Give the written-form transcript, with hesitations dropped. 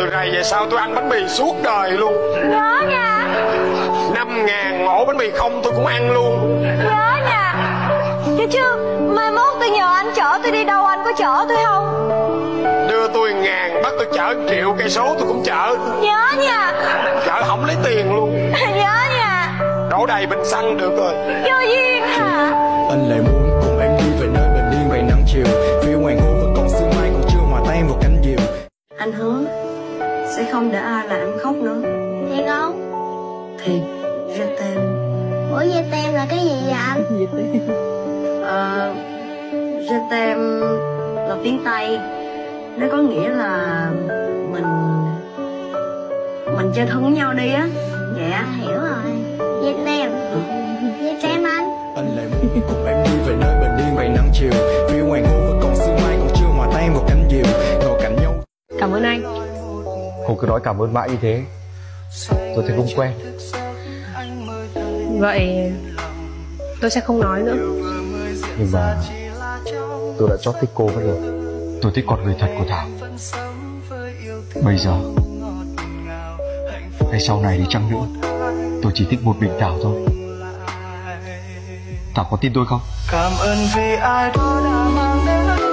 từ này về sau tôi ăn bánh mì suốt đời luôn. Nhớ nha. 5.000 ổ bánh mì không tôi cũng ăn luôn. Nhớ nha. Chứ chứ mai mốt tôi nhờ anh chở tôi đi đâu anh có chở tôi không? Đưa tôi 1.000 bắt tôi chở 1 triệu cây số tôi cũng chở. Nhớ nha. Chở không lấy tiền luôn. Nhớ nha. Đổ đầy bình xăng được rồi. Vô duyên hả? Anh lại muốn cùng em đi về nơi bình yên ngày nắng chiều, phía hoàng hôn vẫn còn sương mai còn chưa hòa tan vào cánh diều. Anh hứa sẽ không để ai làm em khóc nữa. Thiệt không? Thiệt. Je t'aime. Ủa je t'aime là cái gì vậy anh? Je t'aime là tiếng Tây. Nó có nghĩa là mình chơi thân với nhau đi á. Dạ. Hiểu rồi. Je t'aime. Je t'aime anh. Anh lại muốn cùng em đi về nơi bình yên ngày nắng chiều, phía hoàng hôn vẫn còn sương mai còn chưa hòa tan vào cánh diều, ngồi cạnh nhau. Cảm ơn anh. Cô cứ nói cảm ơn mãi như thế, tôi thấy không quen. Vậy tôi sẽ không nói nữa. Nhưng mà tôi đã chót thích cô mất rồi. Tôi thích con người thật của Thảo. Bây giờ hay sau này đi chăng nữa, tôi chỉ thích một mình Thảo thôi. Thảo có tin tôi không? Cảm ơn vì ai đó đã mang đến